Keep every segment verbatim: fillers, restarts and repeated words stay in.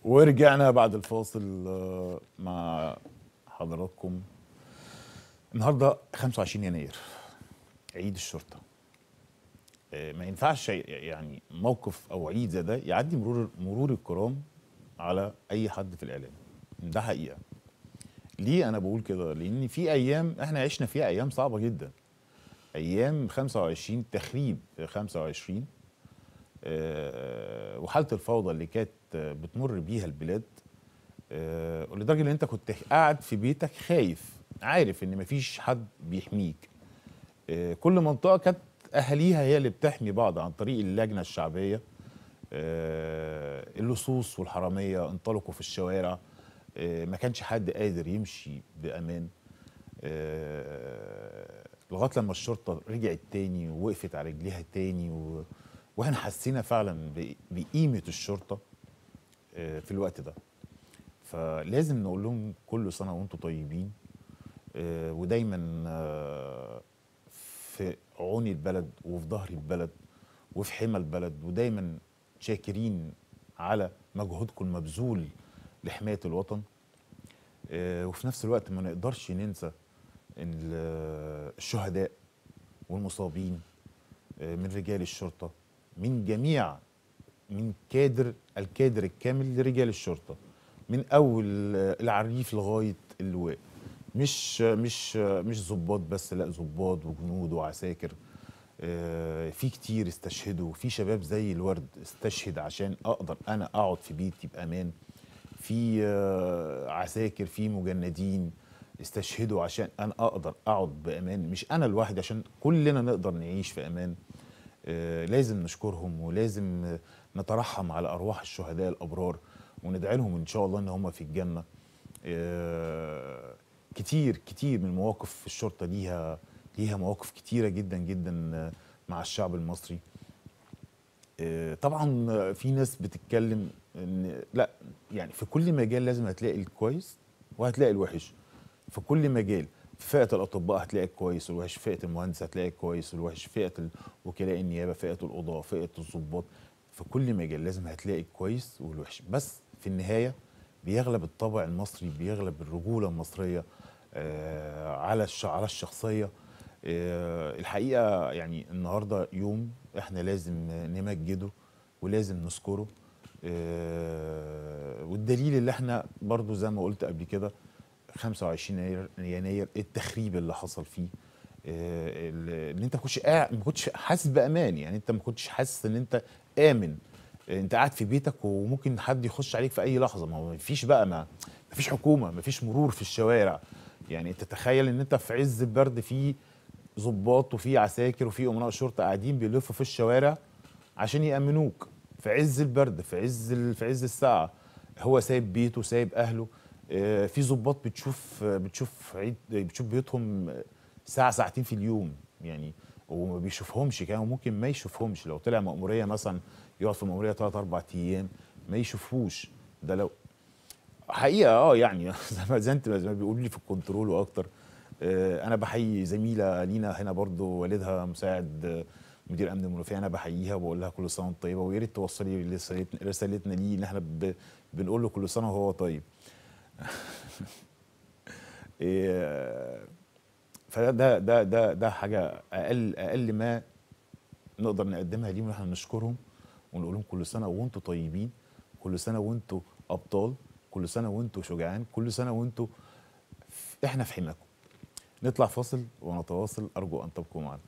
ورجعنا بعد الفاصل آه، مع حضراتكم. النهارده خمسة وعشرين يناير عيد الشرطه. آه، ما ينفعش يعني موقف او عيد زي ده يعدي مرور مرور الكرام على اي حد في الاعلام. ده حقيقه. ليه انا بقول كده؟ لان في ايام احنا عشنا فيها ايام صعبه جدا. ايام خمسة وعشرين، تخريب خمسة وعشرين، أه وحاله الفوضى اللي كانت بتمر بيها البلاد، أه لدرجه ان انت كنت قاعد في بيتك خايف، عارف ان مفيش حد بيحميك. أه كل منطقه كانت اهاليها هي اللي بتحمي بعض عن طريق اللجنه الشعبيه. أه اللصوص والحراميه انطلقوا في الشوارع، أه ما كانش حد قادر يمشي بامان. أه لغايه لما الشرطه رجعت تاني ووقفت على رجليها تاني و... واحنا حسينا فعلا بقيمه الشرطه في الوقت ده. فلازم نقول لهم كل سنه وانتم طيبين، ودايما في عون البلد وفي ظهر البلد وفي حمى البلد، ودايما شاكرين على مجهودكم المبذول لحمايه الوطن. وفي نفس الوقت ما نقدرش ننسى الشهداء والمصابين من رجال الشرطه، من جميع من كادر الكادر الكامل لرجال الشرطه، من اول العريف لغايه اللواء. مش مش مش ضباط بس، لا، ضباط وجنود وعساكر. في كتير استشهدوا، في شباب زي الورد استشهد عشان اقدر انا اقعد في بيتي بامان. في عساكر، في مجندين استشهدوا عشان انا اقدر اقعد بامان، مش انا لوحدي، عشان كلنا نقدر نعيش في امان. آه لازم نشكرهم، ولازم نترحم على ارواح الشهداء الابرار، وندعي لهم ان شاء الله ان هم في الجنه. آه كتير كتير من مواقف الشرطه ليها ليها مواقف كتيره جدا جدا مع الشعب المصري. آه طبعا في ناس بتتكلم ان لا، يعني في كل مجال لازم هتلاقي الكويس وهتلاقي الوحش. في كل مجال، في فئه الاطباء هتلاقي الكويس والوحش، في فئه المهندس هتلاقي الكويس والوحش، فئه وكلاء النيابه، فئه القضاه، فئه الضباط. في كل مجال لازم هتلاقي الكويس والوحش، بس في النهايه بيغلب الطبع المصري، بيغلب الرجوله المصريه آه على على الشخصيه. آه الحقيقه يعني النهارده يوم احنا لازم نمجده ولازم نذكره. آه والدليل اللي احنا برضو زي ما قلت قبل كده، خمسة وعشرين يناير التخريب اللي حصل فيه، ان انت ما كنتش قاعد، ما كنتش حاسس بامان. يعني انت ما كنتش حاسس ان انت امن، انت قاعد في بيتك وممكن حد يخش عليك في اي لحظه. ما هو ما فيش بقى، ما ما فيش حكومه، ما فيش مرور في الشوارع. يعني انت تخيل ان انت في عز البرد في ضباط وفي عساكر وفي امناء شرطه قاعدين بيلفوا في الشوارع عشان يامنوك في عز البرد، في عز في عز الساعه. هو سايب بيته، سايب اهله. في ضباط بتشوف بتشوف عيد بتشوف بيوتهم ساعه ساعتين في اليوم، يعني وما بيشوفهمش. كمان ممكن ما يشوفهمش، لو طلع مأموريه مثلا يقعد في المأموريه ثلاث اربع ايام ما يشوفوش. ده لو حقيقه اه يعني زي ما زي انت ما بيقولوا لي في الكنترول واكتر. آه انا بحيي زميله لينا هنا برضو، والدها مساعد مدير امن المنوفيه، انا بحييها وبقول لها كل سنه وانت طيبه، ويا ريت توصلي رسالتنا ليه ان احنا بنقول له كل سنه وهو طيب. إيه فده ده ده ده حاجه اقل اقل ما نقدر نقدمها ليهم، ان احنا نشكرهم ونقول لهم كل سنه وانتم طيبين، كل سنه وانتم ابطال، كل سنه وانتم شجعان، كل سنه وانتم احنا في حماكم. نطلع فاصل ونتواصل، ارجو ان تبقوا معنا.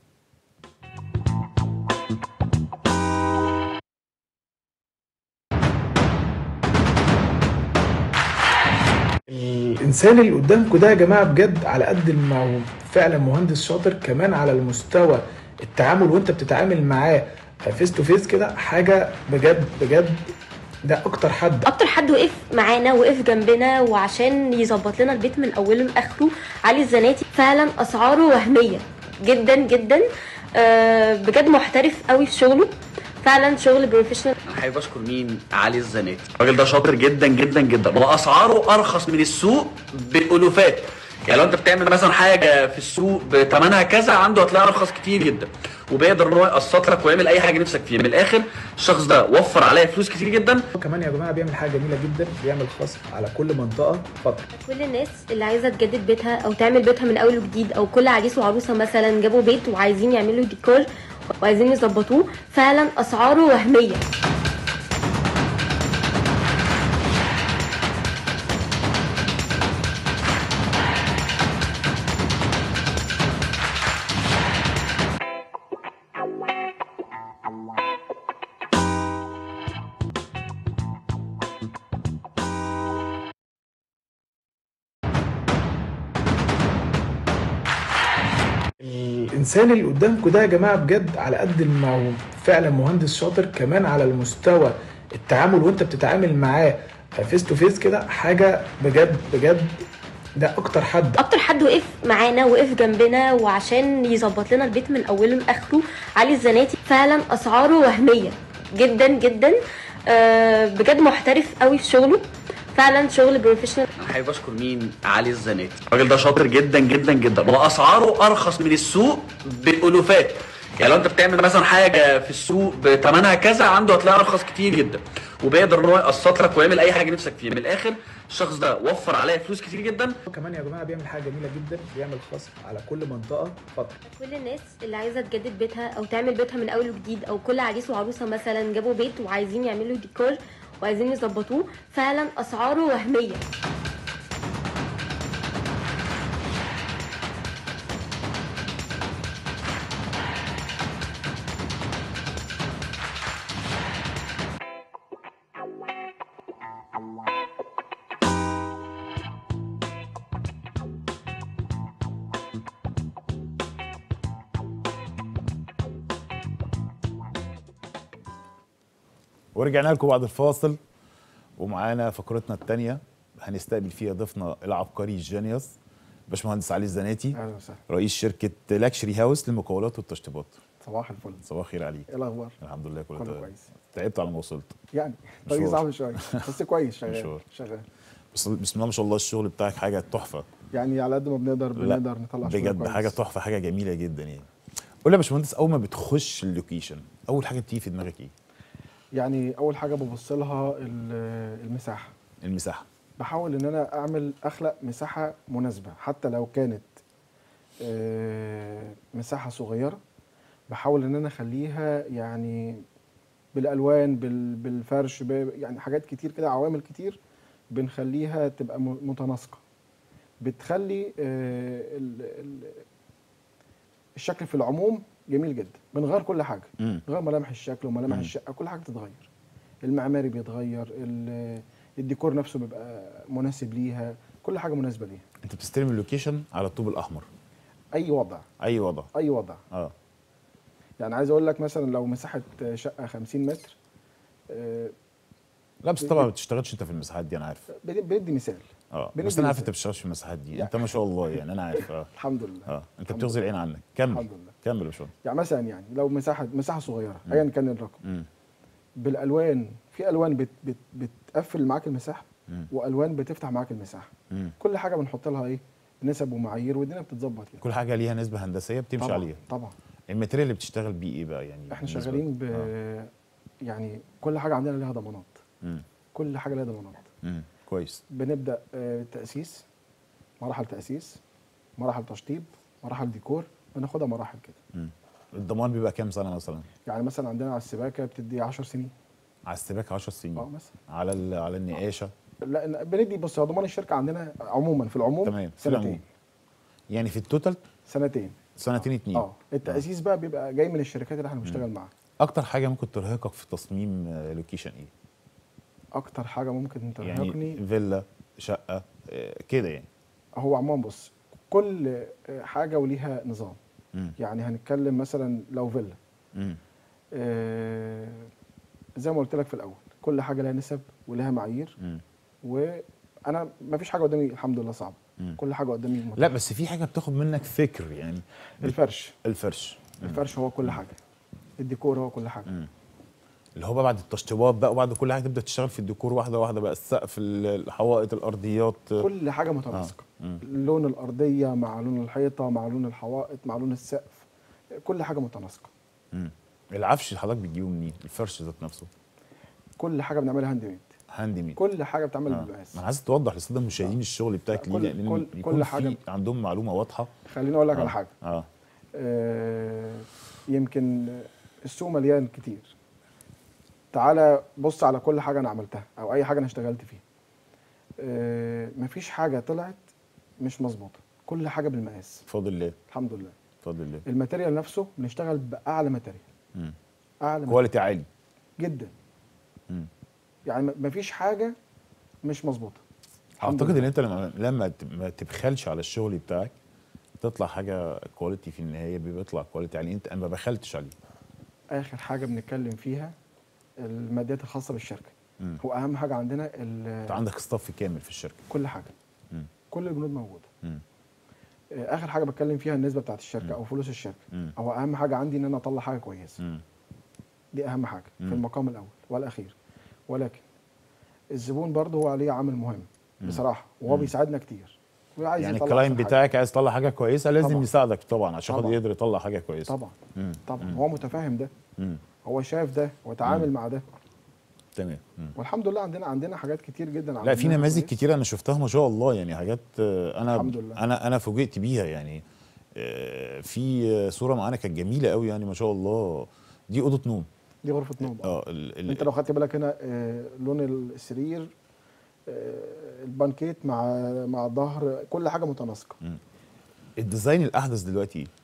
الانسان اللي قدامكم ده يا جماعه بجد على قد ما هو فعلا مهندس شاطر، كمان على المستوى التعامل وانت بتتعامل معاه فيس تو فيس كده حاجه بجد بجد. ده اكتر حد اكتر حد وقف معانا، وقف جنبنا وعشان يظبط لنا البيت من اوله لاخره. علي الزناتي فعلا اسعاره وهميه جدا جدا، أه بجد محترف قوي في شغله، فعلا شغل بروفيشنال. انا حابب اشكر مين؟ علي الزناتي. الراجل ده شاطر جدا جدا جدا، واسعاره ارخص من السوق بالالوفات. يعني لو انت بتعمل مثلا حاجه في السوق بثمنها كذا، عنده هتلاقيها ارخص كتير جدا. وبيقدر ان هو يقسط لك ويعمل اي حاجه نفسك فيها. من الاخر الشخص ده وفر عليا فلوس كتير جدا. وكمان يا جماعه بيعمل حاجه جميله جدا، بيعمل خصم على كل منطقه فتره. كل الناس اللي عايزه تجدد بيتها او تعمل بيتها من اول وجديد، او كل عريس وعروسه مثلا جابوا بيت وعايزين يعملوا ديكور وعايزين يظبطوه، فعلا اسعاره وهميه. الانسان اللي قدامكم ده يا جماعه بجد على قد ما هو فعلا مهندس شاطر، كمان على المستوى التعامل وانت بتتعامل معاه فيس تو فيس كده حاجه بجد بجد. ده اكتر حد اكتر حد وقف معانا، وقف جنبنا وعشان يظبط لنا البيت من اوله لاخره علي الزناتي. فعلا اسعاره وهميه جدا جدا، أه بجد محترف قوي في شغله، فعلا شغل بروفيشنال. انا حابب اشكر مين؟ علي الزناتي. الراجل ده شاطر جدا جدا جدا، واسعاره ارخص من السوق بالالوفات. يعني لو انت بتعمل مثلا حاجه في السوق بثمنها كذا، عنده هتلاقيها ارخص كتير جدا، وبيقدر ان هو يقسط لك ويعمل اي حاجه نفسك فيها. من الاخر الشخص ده وفر عليا فلوس كتير جدا. وكمان يا جماعه بيعمل حاجه جميله جدا، بيعمل خصم على كل منطقه فتره. كل الناس اللي عايزه تجدد بيتها او تعمل بيتها من اول وجديد، او كل عريس وعروسه مثلا جابوا بيت وعايزين يعملوا ديكور وعايزين يظبطوه، فعلا اسعاره وهميه. ورجعنا لكم بعد الفاصل، ومعانا فقرتنا الثانيه هنستقبل فيها ضيفنا العبقري الجينيوس باشمهندس علي الزناتي، اهلا وسهلا. رئيس شركه لاكشري هاوس للمقاولات والتشطيبات. صباح الفل. صباح الخير عليك. ايه الاخبار؟ الحمد لله كله كله تمام. كويس. تعبت على ما وصلت يعني طريق صعب شويه بس كويس. شغال مشوار. شغال. بس بسم الله ما شاء الله الشغل بتاعك حاجه تحفه. يعني على قد ما بنقدر بنقدر نطلع شغل بجد كويس. حاجه تحفه، حاجه جميله جدا يعني. قول لي يا باشمهندس، اول ما بتخش اللوكيشن اول حاجه بتيجي في دماغك ايه؟ يعني اول حاجه ببص لها المساحه. المساحه. بحاول ان انا اعمل اخلق مساحه مناسبه، حتى لو كانت مساحه صغيره بحاول ان انا اخليها يعني بالالوان بالفرش، يعني حاجات كتير كده، عوامل كتير بنخليها تبقى متناسقه، بتخلي الشكل في العموم جميل جدا. بنغير كل حاجه، بنغير ملامح الشكل وملامح الشقه، كل حاجه بتتغير، المعماري بيتغير، الديكور نفسه بيبقى مناسب ليها، كل حاجه مناسبه ليها. انت بتستلم اللوكيشن على الطوب الاحمر؟ اي وضع اي وضع اي وضع اه يعني عايز اقول لك مثلا لو مساحه شقه خمسين متر، آه لا بس طبعا ما بتشتغلش انت في المساحات دي، انا عارف. بندي مثال. اه بس انا عارف انت ما بتشتغلش في المساحات دي يعني. انت ما شاء الله يعني انا عارف. اه الحمد لله. اه انت بتغزي العين عنك. كمل. الحمد لله. كمل يا باشمهندس. يعني مثلا يعني لو مساحه مساحه صغيره ايا كان الرقم، مم. بالالوان، في الوان بت بت بتقفل معاك المساحه، مم. والوان بتفتح معاك المساحه. مم. كل حاجه بنحط لها ايه نسب ومعايير، والدنيا بتتظبط يعني. كل حاجه ليها نسبه هندسيه بتمشي طبعًا عليها. طبعا. الماتيريال اللي بتشتغل بيه ايه بقى يعني؟ احنا شغالين ب آه. يعني كل حاجه عندنا ليها ضمانات. مم. كل حاجه ليها ضمانات. امم كويس. بنبدا آه تاسيس، مراحل تاسيس، مراحل تشطيب، مراحل ديكور، بناخدها مراحل كده. امم الضمان بيبقى كام سنه مثلا؟ يعني مثلا عندنا على السباكه بتدي عشر سنين. على السباكه عشر سنين؟ اه مثلا. على على النقاشه؟ لا بندي، بص هو ضمان الشركه عندنا عموما في العموم تمام سنتين. العموم. يعني في التوتال سنتين. سنتين اتنين. اه التاسيس بقى بيبقى جاي من الشركات اللي احنا بنشتغل معاها. اكتر حاجه ممكن ترهقك في تصميم لوكيشن ايه؟ اكتر حاجه ممكن ترهقني يعني فيلا، شقه كده يعني؟ هو عموما بص كل حاجه وليها نظام. مم. يعني هنتكلم مثلا لو فيلا، آه زي ما قلت لك في الاول كل حاجه لها نسب ولها معايير. مم. وانا ما فيش حاجه قدامي الحمد لله صعبه. مم. كل حاجه قدامي متاحة. لا بس في حاجه بتاخد منك فكر يعني. الفرش. الفرش مم. الفرش هو كل حاجه، الديكور هو كل حاجه. مم. اللي هو بقى بعد التشطيبات بقى وبعد كل حاجه تبدا تشتغل في الديكور واحده واحده بقى، السقف، الحوائط، الارضيات، كل حاجه متناسقه. آه. لون الارضيه مع لون الحيطه مع لون الحوائط مع لون السقف، كل حاجه متناسقه. امم العفش اللي حضرتك بتجيبه منين؟ الفرش ذات نفسه كل حاجه بنعملها هاند ميد، هاند ميد. كل حاجه بتتعمل آه. بالمقاس. ما انا عايز توضح للساده المشاهدين الشغل بتاعك ليه، كل- لان كل- يكون كل في حاجة- عندهم معلومه واضحه. خليني اقول لك آه. على حاجه. اه آه، يمكن السوق مليان كتير. تعالى بص على كل حاجه انا عملتها او اي حاجه انا اشتغلت فيها. آه، مفيش حاجه طلعت مش مظبوطه، كل حاجه بالمقاس بفضل الله. الحمد لله. بفضل الله. الماتيريال نفسه بنشتغل باعلى ماتيريال، امم اعلى ماتيريال كواليتي عالي. جدا. امم يعني م- مفيش حاجه مش مظبوطه. الحمد اعتقد لله. ان انت لما لما ت- ما تبخلش على الشغل بتاعك تطلع حاجه كواليتي في النهايه، بيطلع كواليتي عالي. انت انا ما بخلتش عليه. اخر حاجه بنتكلم فيها الماديات الخاصه بالشركه. مم. هو اهم حاجه عندنا انت ال- عندك ستاف كامل في الشركه. كل حاجه، مم. كل البنود موجوده. مم. آه، اخر حاجه بتكلم فيها النسبه بتاعت مم. الشركه او فلوس الشركه. مم. هو اهم حاجه عندي ان انا اطلع حاجه كويسه. مم. دي اهم حاجه مم. في المقام الاول والاخير. ولكن الزبون برضه هو عليه عامل مهم مم. بصراحه، وهو مم. بيساعدنا كتير وعايز يعني يطلع الكلاينت أحسن حاجة. بتاعك عايز يطلع حاجه كويسه، لازم طبعاً. يساعدك طبعا عشان خاطر طبعاً. يقدر يطلع حاجه كويسه. طبعا مم. طبعا مم. هو متفاهم ده، مم. هو شاف ده وتعامل مم. مع ده. تمام. مم. والحمد لله عندنا عندنا حاجات كتير جدا لا، في عملناها نماذج كويس. كتير انا شفتها ما شاء الله، يعني حاجات آه، انا الحمد لله. انا انا فوجئت بيها يعني. آه، في آه، صوره معانا كانت جميله قوي يعني ما شاء الله. دي اوضه نوم. دي غرفه نوم. اه ال- ال- انت لو خدت بالك هنا آه، لون السرير، آه، البانكيت مع مع الظهر، كل حاجه متناسقه. الديزاين الاحدث دلوقتي ايه؟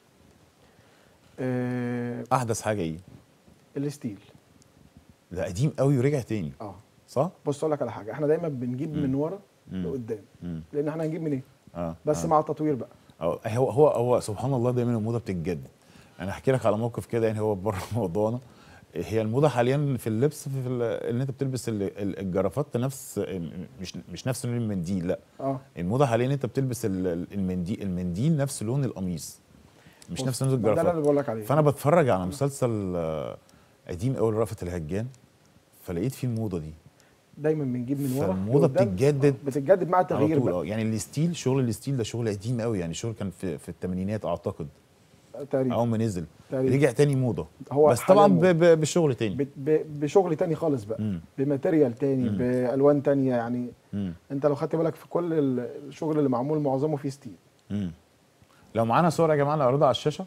آه، احدث حاجه ايه؟ الستيل. ده قديم قوي ورجع تاني، اه صح؟ بص اقول لك على حاجه، احنا دايما بنجيب مم. من ورا مم. لقدام، مم. لان احنا هنجيب منين؟ اه بس آه. مع التطوير بقى. أو هو هو هو سبحان الله دايما الموضه بتتجدد. انا احكي لك على موقف كده يعني هو بره موضوعنا. هي الموضه حاليا في اللبس، في ال- ان انت بتلبس ال- ال- الجرافات نفس، مش مش نفس لون المنديل، لا. اه الموضه حاليا ان انت بتلبس ال- ال- المنديل المنديل نفس لون القميص، مش بص، نفس لون ما ده اللي انا الجرافات. بقول لك عليه. فانا بتفرج على مسلسل آه، قديم قوي لرأفت الهجان، فلقيت فيه الموضه دي دايما بنجيب من ورا فالموضه لقدام. بتتجدد آه، بتتجدد مع على التغيير طول. بقى اه يعني الستيل، شغل الستيل ده شغل قديم قوي يعني، شغل كان في في الثمانينات اعتقد تقريبا. اول ما نزل، تقريبا. رجع تاني موضه. هو بس طبعا حالياً ب- ب- بشغل تاني. ب- ب- بشغل تاني خالص بقى، مم. بماتيريال تاني، مم. بالوان تانية يعني. مم. انت لو خدت بالك في كل ال- الشغل اللي معمول معظمه فيه ستيل. مم. لو معانا صور يا جماعه نعرضها على الشاشه،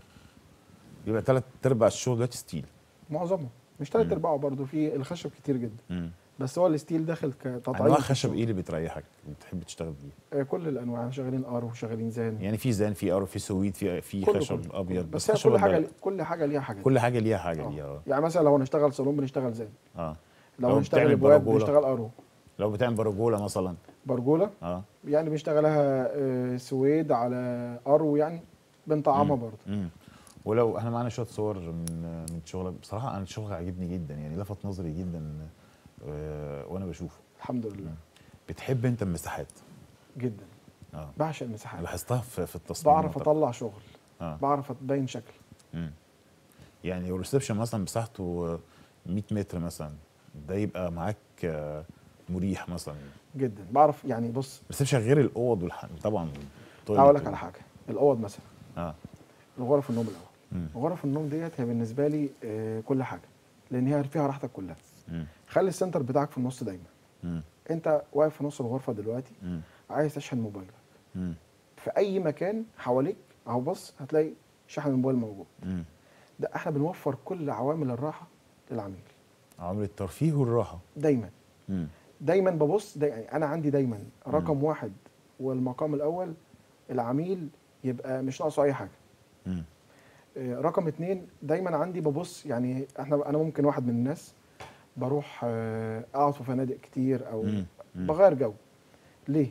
يبقى ثلاث ارباع الشغل دلوقتي ستيل. معظمه مش ثلاث ارباعه، برضه في الخشب كتير جدا، مم. بس هو الستيل داخل كتطعيم. انواع في خشب الشغل. ايه اللي بتريحك بتحب تشتغل بيه؟ آه، كل الانواع، شغالين ارو، شغالين زان. يعني في زان، في ارو، في سويد، في في كله خشب كله. ابيض، بس هي خشب كل حاجه أبيض. لي- كل حاجه ليها حاجه. كل حاجه ليها حاجه آه. ليها. اه يعني مثلا لو هنشتغل صالون بنشتغل زان، اه لو لو هنشتغل بتعمل ابواب برجولة. بنشتغل ارو. لو بتعمل برجوله مثلا. برجوله اه يعني بنشتغلها آه، سويد على ارو، يعني بنطعمها برضه. امم ولو احنا معانا شويه صور من من شغلك، بصراحه انا الشغل عاجبني جدا يعني، لفت نظري جدا آه، وانا بشوفه. الحمد لله. بتحب انت المساحات؟ جدا. اه بعشق المساحات، لاحظتها في في التصميم. بعرف اطلع شغل، اه بعرف ابين شكل. مم. يعني الريسبشن مثلا مساحته مية متر مثلا، ده يبقى معاك آه، مريح مثلا. جدا بعرف يعني. بص الريسبشن غير الاوض والح... طبعا. هقول لك على حاجه، الاوض مثلا، اه الغرف النوم الاول. مم. غرف النوم ديت هي بالنسبه لي آه، كل حاجه، لان هي فيها راحتك كلها. مم. خلي السنتر بتاعك في النص دايما. مم. انت واقف في نص الغرفه دلوقتي، مم. عايز تشحن موبايلك مم. في اي مكان حواليك، اهو بص هتلاقي شحن الموبايل موجود. مم. ده احنا بنوفر كل عوامل الراحه للعميل عامل الترفيه والراحه. دايما. مم. دايما ببص دا يعني انا عندي دايما رقم واحد والمقام الاول العميل يبقى مش ناقصه اي حاجه. مم. آه، رقم اتنين دايما عندي ببص، يعني احنا انا ممكن واحد من الناس بروح آه، اقعد في فنادق كتير او مم. مم. بغير جو. ليه؟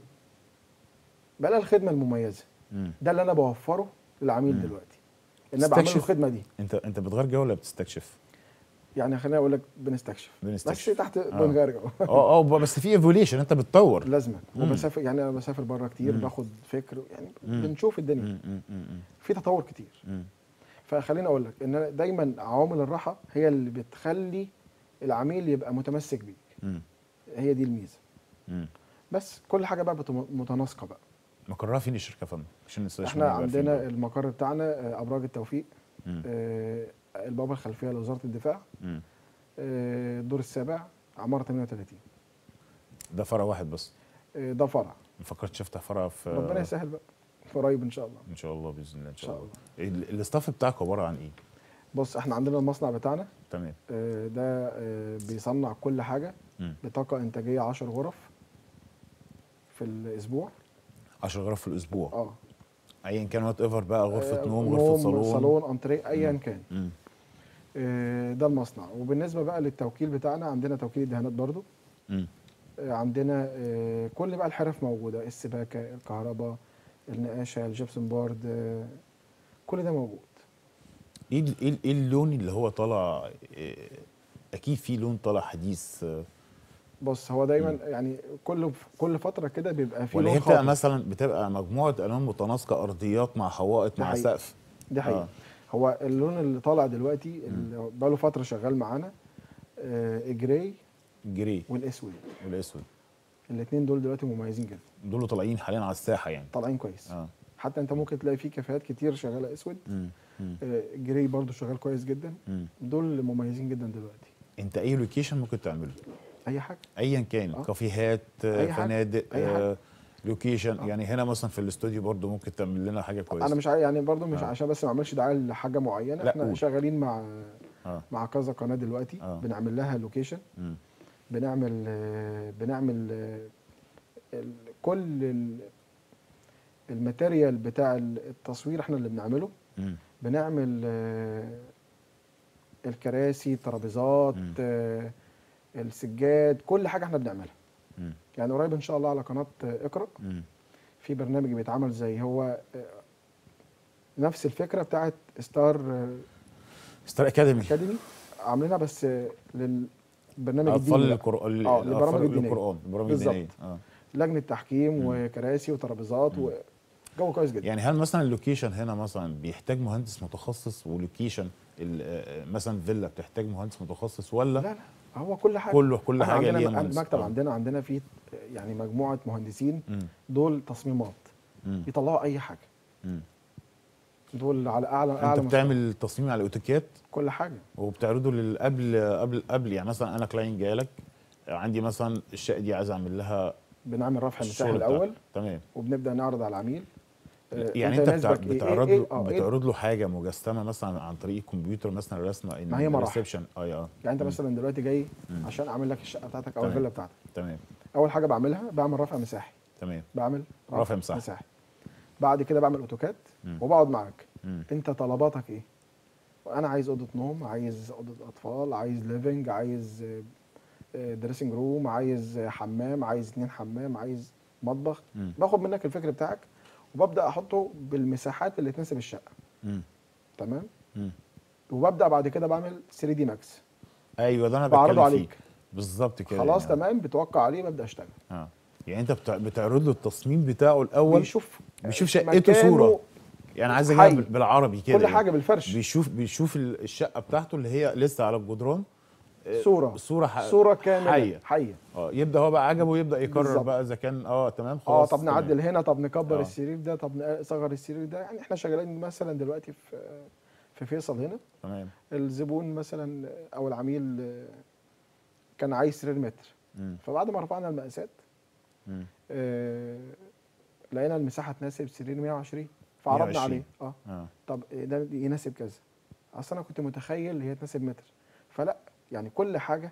بلاقي الخدمه المميزه، مم. ده اللي انا بوفره للعميل مم. دلوقتي، ان انا بعمل له تستكشف. الخدمه دي. انت انت بتغير جو ولا بتستكشف؟ يعني خليني اقول لك بنستكشف، بنستكشف. بس تحت آه. بنغير جو. اه اه بس في ايفوليشن، انت بتطور. لازما. مم. وبسافر، يعني انا بسافر بره كتير، مم. باخد فكر، يعني مم. بنشوف الدنيا، مم. مم. مم. في تطور كتير. مم. فخليني اقول لك ان أنا دايما عوامل الراحه هي اللي بتخلي العميل يبقى متمسك بيك. مم. هي دي الميزه. مم. بس كل حاجه بقى بتم- متناسقه بقى. مقرها فين الشركه يا فندم؟ عشان الناس احنا عندنا المقر بتاعنا آه، ابراج التوفيق. مم. آه، البوابه الخلفيه لوزاره الدفاع. مم. آه، الدور السابع، عماره ثمانية وثلاثين. ده فرع واحد بس؟ آه، ده فرع. ما فكرتش افتح فرع في ربنا يسهل بقى قريب ان شاء الله. ان شاء الله باذن الله. ان شاء شاء الله. ال- الاستاف بتاعك عباره عن ايه؟ بص، احنا عندنا المصنع بتاعنا تمام. آه، ده آه، بيصنع كل حاجه مم. بطاقه انتاجيه عشر غرف في الاسبوع. عشر غرف في الاسبوع؟ اه ايا كان وات ايفر بقى، غرفه آه، نوم، غرفه صالون صالون انتريه ايا كان. مم. آه، ده المصنع. وبالنسبه بقى للتوكيل بتاعنا، عندنا توكيل الدهانات برضو. مم. آه، عندنا آه، كل بقى الحرف موجوده، السباكه، الكهرباء، النقاشه، الجبسون بورد، آه، كل ده موجود. ايه ال- ايه ال- ايه اللون اللي هو طالع؟ إيه، اكيد في لون طالع حديث، آه، بص، هو دايما يعني كل كل فتره كده بيبقى في ولا لون هي بتبقى خاطف. مثلا بتبقى مجموعه الوان متناسقه، ارضيات مع حوائط ده مع حقيقي. سقف؟ دي حقيقة. آه. هو اللون اللي طالع دلوقتي اللي بقى له فتره شغال معانا، آه، الجراي الجري والاسود. والاسود، الاثنين دول دلوقتي مميزين جدا، دول طالعين حاليا على الساحه يعني. طالعين كويس. اه. حتى انت ممكن تلاقي في كافيهات كتير شغاله اسود. مم. مم. آه، الجراي برضو شغال كويس جدا. مم. دول مميزين جدا دلوقتي. انت اي لوكيشن ممكن تعمله؟ اي حاجه. ايا كان، آه. كافيهات، آه، أي حاجة. فنادق، أي حاجة. آه، لوكيشن. آه. يعني هنا مثلا في الاستوديو برضو ممكن تعمل لنا حاجه كويسه. انا مش عاي... يعني برضو مش آه. عشان بس ما اعملش دعايه لحاجه معينه. لا، احنا قول. شغالين مع اه. مع كذا قناه دلوقتي. آه. بنعمل لها لوكيشن. مم. بنعمل آه، بنعمل آه، ال- كل ال- الماتيريال بتاع التصوير احنا اللي بنعمله. مم. بنعمل آه، الكراسي، ترابيزات، مم. آه، السجاد، كل حاجه احنا بنعملها. مم. يعني قريب ان شاء الله على قناه آه، اقرا مم. في برنامج بيتعمل زي هو آه، نفس الفكره بتاعت ستار آه، ستار اكاديمي. اكاديمي، عاملينها بس آه، للبرنامج اطفال الديني بقى. القران، اه للبرامج الدينيه، القران، البرامج بالظبط. الدينيه. اه. لجنه تحكيم مم. وكراسي وترابيزات وجو كويس جدا. يعني هل مثلا اللوكيشن هنا مثلا بيحتاج مهندس متخصص، ولوكيشن ال- آه، مثلا فيلا بتحتاج مهندس متخصص، ولا لا لا، هو كل حاجه. كله كل احنا حاجه عندنا ليها م- مهندس؟ المكتب آه. عندنا عندنا فيه يعني مجموعه مهندسين. مم. دول تصميمات، مم. يطلعوا اي حاجه. مم. دول على اعلى انت اعلى مستوى. بتعمل تصميم على الاوتوكاد كل حاجه. وبتعرضه لل- قبل قبل قبل يعني مثلا انا كلاين جايلك، عندي مثلا الشقه دي عايز اعمل لها بنعمل رفع مساحي الشغل بتاع- الاول، تمام. وبنبدا نعرض على العميل. آه، يعني انت بتع... يناسبك إيه؟ بتعرض إيه- إيه؟ له آه، إيه؟ بتعرض له حاجه مجسمه مثلا عن طريق الكمبيوتر، مثلا رسمه ما هي مراحل. ريسبشن. اه اه يعني انت مم. مثلا دلوقتي جاي مم. عشان اعمل لك الشقه بتاعتك او تمام. الفيلا بتاعتك. تمام. اول حاجه بعملها بعمل رفع مساحي. تمام. بعمل رفع مساحي. مساحي. بعد كده بعمل اوتوكاد مم. وبقعد معاك. مم. انت طلباتك ايه؟ انا عايز اوضه نوم، عايز اوضه اطفال، عايز ليفنج، عايز دريسنج روم، عايز آه، حمام، عايز اتنين حمام، عايز مطبخ. مم. باخد منك الفكر بتاعك وببدا احطه بالمساحات اللي تناسب الشقه. مم. تمام. مم. وببدا بعد كده بعمل ثري دي ماكس، ايوه، ده انا بعرضه بتكلم عليك. فيه بالظبط كده. خلاص يعني. تمام، بتوقع عليه ببدا اشتغل. اه. يعني انت بتع... بتعرض له التصميم بتاعه الاول، بيشوف بيشوف شقته مكانه، صوره. يعني عايز اجيبها حي. بال- بالعربي كده. كل يعني. حاجه بالفرش. بيشوف بيشوف ال- الشقه بتاعته اللي هي لسه على الجدران، آه، صوره صوره ح... صوره كامله حيه. حيه. اه، يبدا هو بقى عجبه يبدا يقرر بالظبط. بقى اذا كان اه تمام اه خلاص. طب نعدل تمام. هنا، طب نكبر آه. السرير ده، طب نصغر السرير ده. يعني احنا شغالين مثلا دلوقتي في في فيصل هنا. تمام. الزبون مثلا او العميل آه، كان عايز سرير متر. مم. فبعد ما رفعنا المقاسات مم. آه لقينا المساحه تناسب سرير مية وعشرين، فعرضنا مية وعشرين. عليه. اه اه. طب ده يناسب كذا، اصل انا كنت متخيل هي تناسب متر. فلا، يعني كل حاجه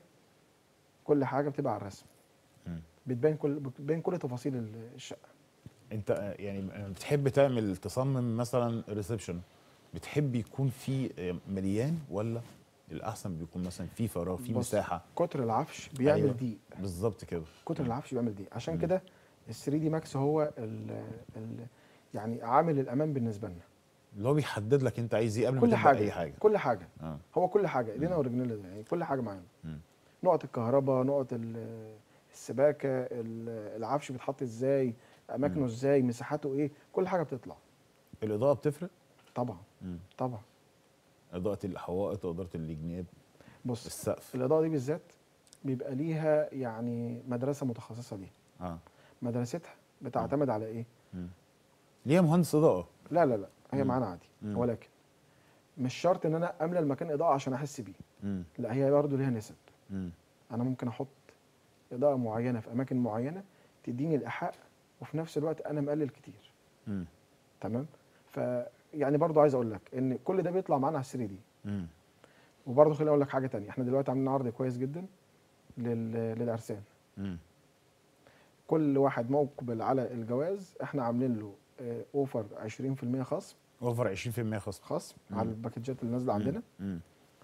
كل حاجه بتبقى على الرسم. مم. بتبين كل بتبين كل تفاصيل ال- الشقه. انت آه، يعني بتحب تعمل تصمم مثلا ريسبشن، بتحب يكون في آه، مليان، ولا الاحسن بيكون مثلا في فراغ، في بص، مساحه؟ كتر العفش بيعمل أيوة. ضيق. بالظبط كده. كتر العفش بيعمل ضيق. عشان مم. كده ال ثري دي ماكس هو ال ال يعني عامل الامان بالنسبه لنا. اللي هو بيحدد لك انت عايز ايه قبل ما كل تبدا حاجه اي حاجه. كل حاجه اه. هو كل حاجه ايدينا ورجلنا، يعني كل حاجه معانا. مم. نقط الكهرباء، نقط ال- السباكه، ال- العفش بيتحط ازاي، اماكنه ازاي، مساحاته ايه، كل حاجه بتطلع. الاضاءه بتفرق؟ طبعا مم. طبعا. اضاءه الحوائط، اضاءه الجناب، بص، السقف. الاضاءه دي بالذات بيبقى ليها يعني مدرسه متخصصه ليها. اه. مدرستها بتعتمد على ايه؟ مم. ليها مهندس اضاءه؟ لا لا لا، هي مم. معانا عادي. مم. ولكن مش شرط ان انا املى المكان اضاءه عشان احس بيه. مم. لا، هي برضه ليها نسب. مم. انا ممكن احط اضاءه معينه في اماكن معينه تديني الايحاء، وفي نفس الوقت انا مقلل كتير. مم. تمام. ف يعني برضه عايز اقول لك ان كل ده بيطلع معانا على ثري دي. مم. وبرضه خليني اقول لك حاجه تانية، احنا دلوقتي عاملين عرض كويس جدا لل... للعرسان. مم. كل واحد مقبل على الجواز احنا عاملين له آه، اوفر عشرين في المية خصم اوفر عشرين في المية خصم. خصم مم. على الباكجات اللي نازله عندنا. مم.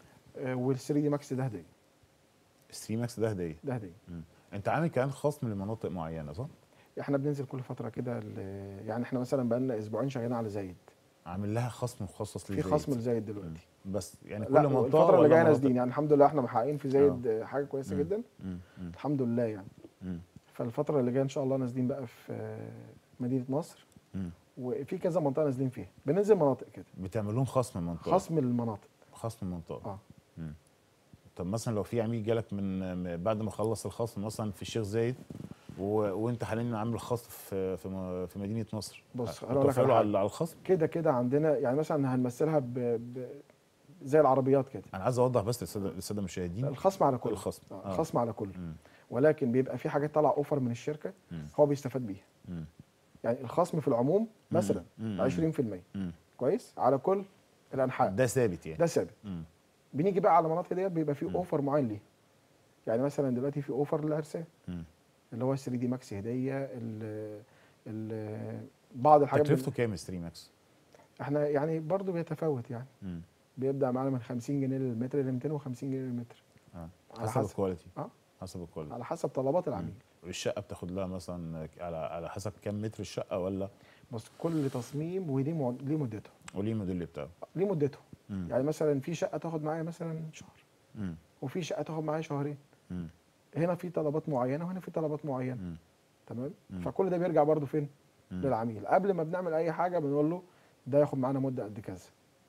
وال3 دي ماكس ده هديه. ثري ماكس ده هديه. ده هديه. مم. انت عامل كمان خصم لمناطق معينه صح؟ احنا بننزل كل فتره كده ل- يعني احنا مثلا بقالنا اسبوعين شغالين على زايد. عامل لها خصم مخصص في لزايد. خصم لزايد دلوقتي. بس يعني كل لا، منطقه الفتره اللي ولا جايه مناطق؟ نازلين يعني الحمد لله احنا محققين في زايد آه. حاجه كويسه مم. جدا. مم. مم. الحمد لله يعني. مم. فالفتره اللي جايه ان شاء الله نازلين بقى في آه، مدينه نصر. مم. وفي كذا منطقه نازلين فيها، بننزل مناطق كده. بتعمل لهم خصم منطقه. خصم للمناطق. خصم منطقه. اه. مم. طب مثلا لو في عميل جالك من من- بعد ما خلص الخصم مثلا في الشيخ زايد و... وانت حاليا عامل خصم في في, م... في مدينه نصر، بص، أنا أقول لك على هتوافقوا حاجة. على على الخصم؟ كده كده عندنا يعني مثلا هنمثلها ب... ب... زي العربيات كده. انا عايز اوضح بس للساده للساده المشاهدين. الخصم على كله. الخصم. آه. آه. الخصم على كله. مم. ولكن بيبقى في حاجات طالعه اوفر من الشركه مم. هو بيستفاد بيها. مم. يعني الخصم في العموم مثلا مم. عشرين في المية مم. كويس على كل الانحاء. ده ثابت يعني. ده ثابت. مم. بنيجي بقى على المناطق ديت بيبقى في مم. اوفر معين ليه. يعني مثلا دلوقتي في اوفر للعرسان مم. اللي هو ثري دي ماكس هديه. ال ال بعض الحاجات تكلفته كام ثري ماكس؟ احنا يعني برضو بيتفاوت يعني. مم. بيبدا معانا من خمسين جنيه للمتر ل مئتين وخمسين جنيه للمتر. اه على حسب حسب. الكواليتي. اه حسب الكواليتي. على حسب طلبات العميل. والشقه بتاخد لها مثلا على على حسب كام متر الشقه ولا؟ بص، كل تصميم وليه مع- ليه مدته. وليه الموديل بتاعه؟ ليه مدته. مم. يعني مثلا في شقه تاخد معايا مثلا شهر، مم. وفي شقه تاخد معايا شهرين. مم. هنا في طلبات معينه وهنا في طلبات معينه. مم. تمام. مم. فكل ده بيرجع برضو فين؟ مم. للعميل. قبل ما بنعمل اي حاجه بنقول له ده ياخد معانا مده قد كذا،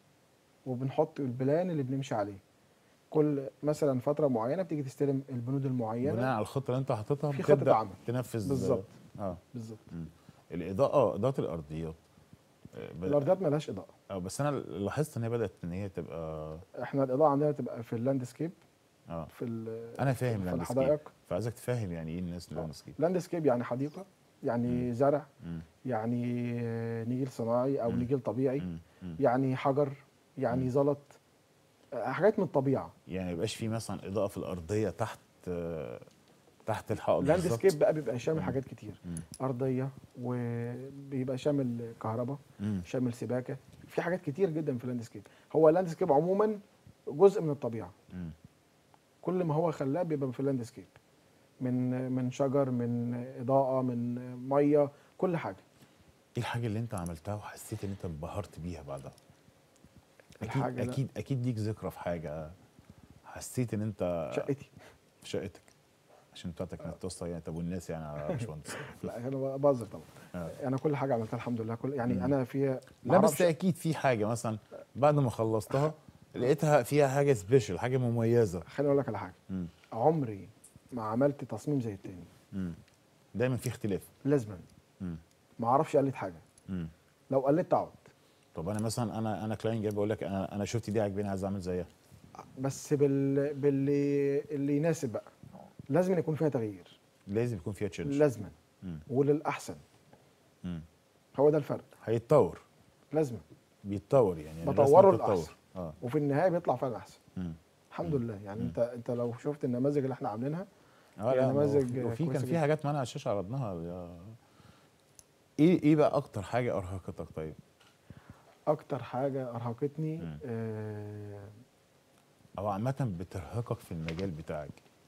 وبنحط البلان اللي بنمشي عليه. كل مثلا فتره معينه بتيجي تستلم البنود بناء المعينه. على الخطه اللي انت حاططها في خطة بتبدأ عمل. تنفذ. بالظبط. اه بالظبط. مم. الاضاءه اضاءه الارضيات. آه، ب- الارضيات ملهاش اضاءه. اه بس انا لاحظت ان هي بدات ان هي تبقى احنا الاضاءه عندنا تبقى في اللاندسكيب. اه في ال- انا فاهم في لاندسكيب، الحدائق. فعايزك تفهم يعني ايه الناس لاندسكيب. لاندسكيب يعني حديقه، يعني زرع، مم. يعني آه، نجيل صناعي او مم. نجيل طبيعي، مم. مم. يعني حجر، يعني زلط، آه، حاجات من الطبيعه. يعني ما يبقاش في مثلا اضاءه في الارضيه تحت آه، تحت الحائط لاندسكيب بالظبط. بقى بيبقى شامل مم. حاجات كتير. مم. ارضيه، وبيبقى شامل كهرباء، مم. شامل سباكه، في حاجات كتير جدا في اللاندسكيب. هو اللاندسكيب عموما جزء من الطبيعه. مم. كل ما هو خلاه بيبقى في اللاندسكيب، من من شجر، من اضاءه، من ميه، كل حاجه. ايه الحاجه اللي انت عملتها وحسيت ان انت انبهرت بيها بعدها؟ اكيد الحاجة لا. اكيد اكيد ليك ذكرى في حاجه حسيت ان انت شقتي. في شقتك عشان بتاعتك كانت توصل يعني. طب والناس يعني يا باشمهندس؟ لا انا بهزر طبعا. آه. انا كل حاجه عملتها الحمد لله. كل يعني مم. انا فيها لا بس معرفش- اكيد في حاجه مثلا بعد ما خلصتها لقيتها فيها حاجه سبيشال، حاجه مميزه. خليني اقول لك على حاجه. مم. عمري ما عملت تصميم زي التاني. مم. دايما في اختلاف. لازما. مم. ما اعرفش اقلد حاجه. مم. لو قلدت اقعد. طب انا مثلا انا انا كلاين جاي بقول لك انا انا شفت دي عاجباني عايز اعمل زيها. بس بال باللي اللي يناسب بقى. لازم يكون فيها تغيير. لازم يكون فيها تشينج. لازما. مم. وللاحسن. مم. هو ده الفرق. هيتطور. لازما. بيتطور يعني يعني الرسمة بطوره بتتطور. للاحسن. اه وفي النهايه بيطلع فعلا احسن. مم. الحمد لله. يعني انت انت لو شفت النماذج اللي احنا عاملينها. اه هي لا نماذج وفي, وفي كويسة كان في جدا. حاجات معانا على الشاشه عرضناها يا- ايه ايه بقى اكتر حاجه ارهقتك طيب؟ اكتر حاجه ارهقتني مم. آه او عامه بترهقك في المجال بتاعك؟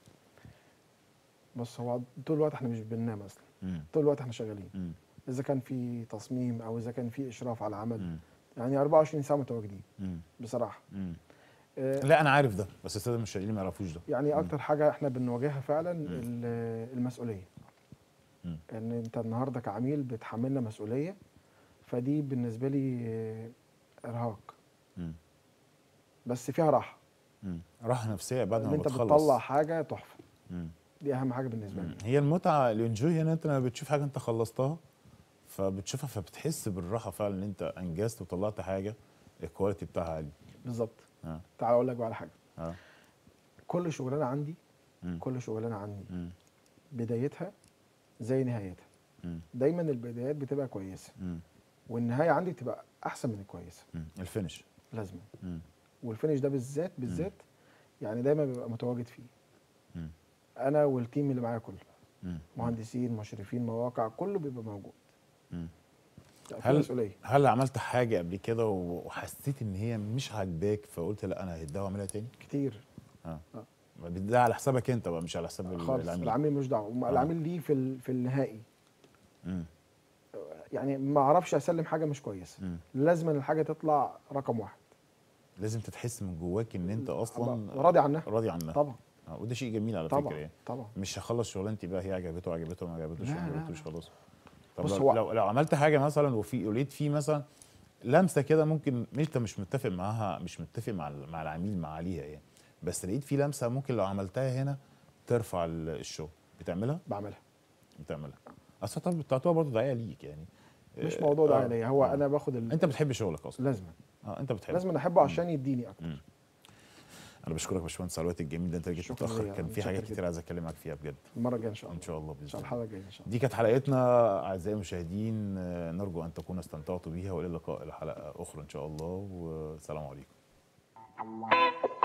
بص، هو طول الوقت احنا مش بننام اصلا. مم. طول الوقت احنا شغالين. مم. اذا كان في تصميم او اذا كان في اشراف على عمل. مم. يعني أربعة وعشرين ساعه متواجدين مم. بصراحه. مم. آه لا انا عارف ده بس الساده المشاهدين ما يعرفوش ده. يعني مم. اكتر حاجه احنا بنواجهها فعلا ال- المسؤوليه. مم. ان انت النهارده كعميل بتحملنا مسؤوليه، فدي بالنسبه لي آه، ارهاق. مم. بس فيها راحه. مم. راحه نفسيه بعد ان ما انت بتخلص. بتطلع حاجه تحفه. مم. دي اهم حاجه بالنسبه لي. هي المتعه الانجوي هنا انت لما بتشوف حاجه انت خلصتها فبتشوفها فبتحس بالراحه فعلا ان انت انجزت وطلعت حاجه الكواليتي بتاعها عالي. بالظبط. اه تعال اقول لك بقى على حاجه. اه كل شغلانه عندي مم. كل شغلانه عندي مم. بدايتها زي نهايتها. مم. دايما البدايات بتبقى كويسه مم. والنهايه عندي بتبقى احسن من الكويسه. مم. الفينش. لازم. مم. والفينش ده بالذات بالذات يعني دايما بيبقى متواجد فيه. مم. انا والتيم اللي معايا كله، مم. مهندسين، مشرفين، مواقع، كله بيبقى موجود. مم. لا، في هل مسؤوليه. هل عملت حاجه قبل كده وحسيت ان هي مش عاجباك فقلت لا انا هديها واعملها تاني؟ كتير. اه آه. ده على حسابك انت بقى مش على حساب خالص العميل. العميل مش دعوه. آه. العميل ليه في ال- في النهائي. مم. يعني ما اعرفش اسلم حاجه مش كويسه. مم. لازم الحاجه تطلع رقم واحد. لازم تتحس من جواك ان انت اصلا أبقى راضي عنها. راضي عنها. طبعا اه وده شيء جميل على طبعا فكره يعني. طبعا. مش هخلص شغلانتي بقى هي عجبته عجبته ما عجبتوش لا، ما لا، عجبتوش خلاص. طب بص لو, هو- لو لو عملت حاجه مثلا وفي ولقيت فيه مثلا لمسه كده ممكن انت مش متفق معاها مش متفق مع ال- مع العميل مع عليها يعني، بس لقيت في لمسه ممكن لو عملتها هنا ترفع ال- الشغل بتعملها؟ بعملها. بتعملها. اصل طب تعتبر برضه دعايه ليك يعني. مش آه، موضوع دعايه آه، ليا. هو آه. انا باخد ال... انت بتحب شغلك اصلا. لازم اه انت بتحب. لازم احبه عشان يديني اكتر. مم. انا بشكرك يا باشمهندس على الوقت الجميل ده، انت جيت شكراً متاخر ليا، كان في متشكر حاجات جداً. كتير عايز اكلمك فيها بجد. المره الجايه ان شاء الله. ان شاء الله ان باذن شاء الله الله. الحلقه الجايه ان شاء الله. دي كانت حلقتنا اعزائي المشاهدين، آه، نرجو ان تكونوا استمتعتوا بيها والى اللقاء الى حلقه اخرى ان شاء الله والسلام عليكم.